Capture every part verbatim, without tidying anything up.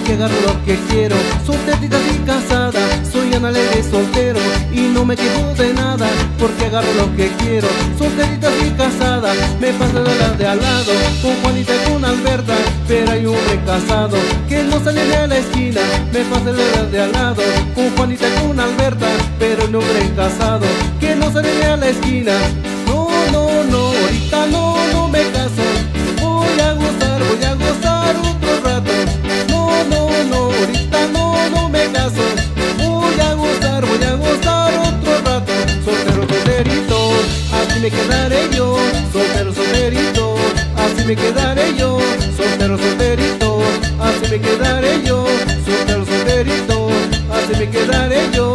porque agarro lo que quiero. Solterita y casada, soy alegre soltero y no me quejo de nada, porque agarro lo que quiero. Solterita y casada, me paso de la de al lado, con Juanita y con Alberta, pero hay un hombre casado que no sale de la esquina. Me paso de la de al lado, con Juanita y con Alberta, pero hay un hombre casado que no sale de la esquina. No, no, no, ahorita no, no me caso. Voy a gozar, voy a gozar otro rato. No, no, no, ahorita no, no me caso. Voy a gozar, voy a gozar otro rato. Soltero, solterito, así me quedaré yo. Soltero, solterito, así me quedaré yo. Soltero, solterito, así me quedaré yo. Soltero, solterito, así me quedaré yo.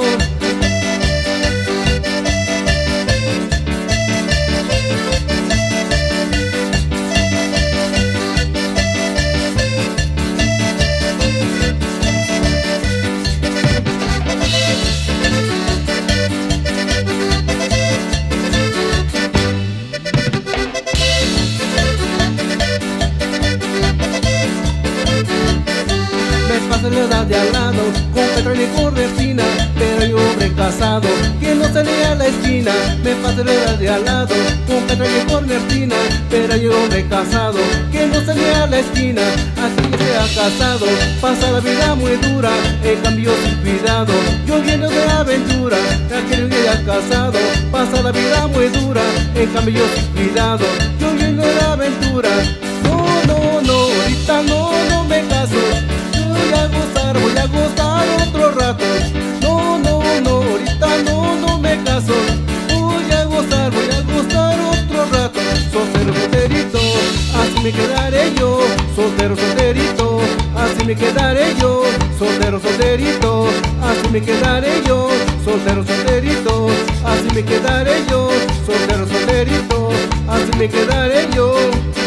La edad de al lado, con petróleo y con resina, pero hay un hombre casado que no sale a la esquina. Me pasa la edad de al lado, con petróleo y con resina, pero hay un hombre casado que no sale a la esquina. Así que sea casado, pasa la vida muy dura, en cambio sin cuidado, yo viendo de aventura. Aquel que ya casado, pasa la vida muy dura, en cambio sin cuidado, yo viendo de aventura. No, no, no, ahorita no, no me caso. Voy a gozar, voy a gozar otro rato. No, no, no, ahorita no, no me caso. Voy a gozar, voy a gozar otro rato. Soltero, solterito, así me quedaré yo. Soltero, solterito, así me quedaré yo. Soltero, solterito, así me quedaré yo. Soltero, solterito, así me quedaré yo. Soltero, solterito, así me quedaré yo.